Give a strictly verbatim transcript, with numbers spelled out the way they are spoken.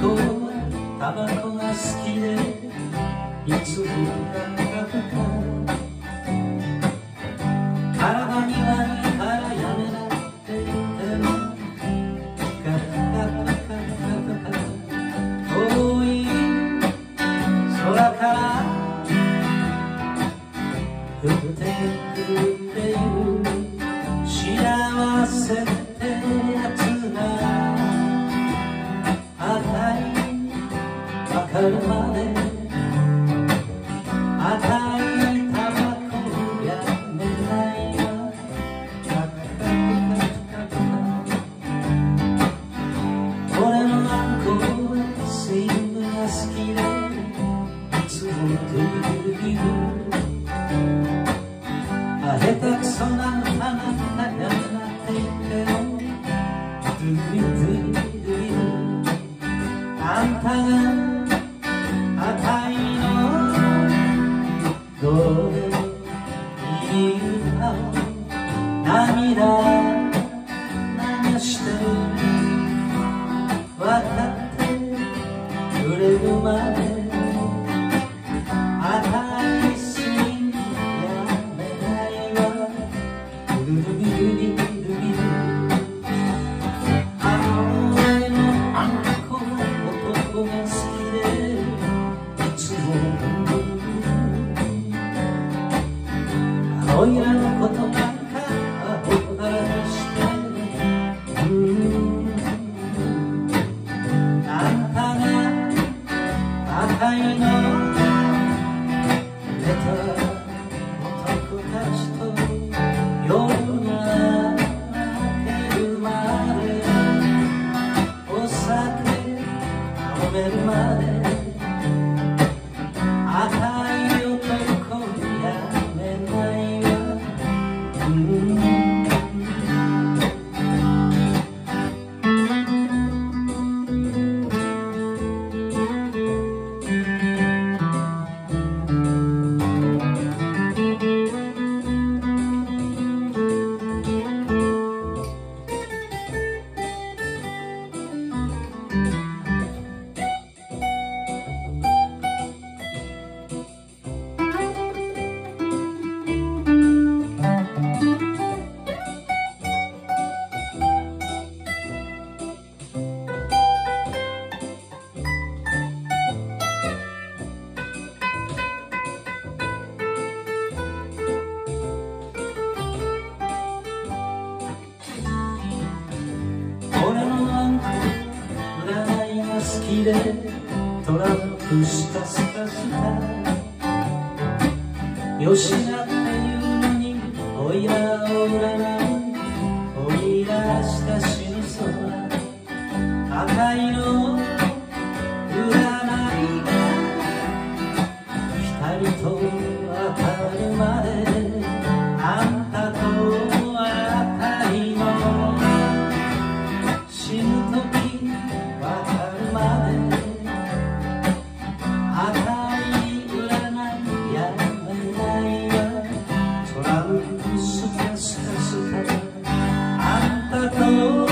子はタバコが好きでいつもガタガタ体に悪いからやめなって言ってもガタガタガタガタ遠い空から降ってくるっていう幸せってやつがあたいわかるまであたいタバコやめないわカカカカカ俺のあんこはスイングが好きでいつもドゥルドゥル下手くそなあなたやめなって言ってもドゥリドゥリドゥリあんたがあたいのどうでもいい歌を涙流して分かってくれるまであたいスイングやめないわルルビルビルビルあの俺のあんこは男が好きでいつもおいらのことばっかほったらかしてあんたがあたいの寝た男たちと夜が明けるまでお酒飲めるまであたい男やめないわ、うん好きでトラップしたスカスカよしなっていうのにおいらを占うおいらした死ぬ空赤いの占いが二人と当たるまであんたとあたいの死ぬ時わかるスカスカスカあんたと